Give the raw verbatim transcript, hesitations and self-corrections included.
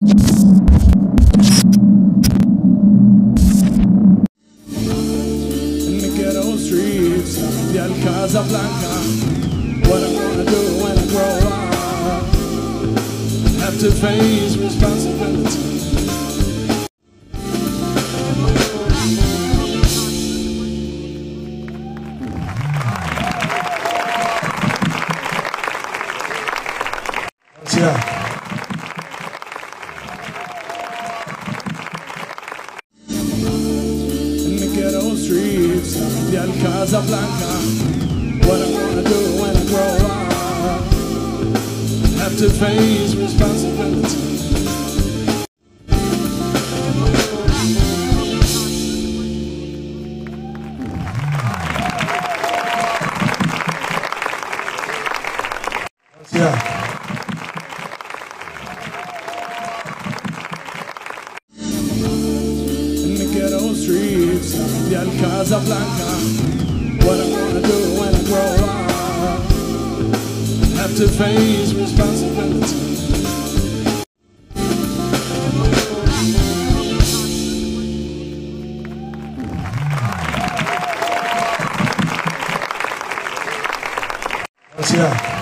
In the ghetto streets, the Casablanca. What I'm gonna do when I grow up? Have to face responsibility. Yeah. In the ghetto streets, the Casablanca. What I'm gonna do when I grow up? Have to face responsibility. Yeah. Ghetto streets, the Casablanca. What I'm gonna do when I grow up? Have to face responsibility. Yeah.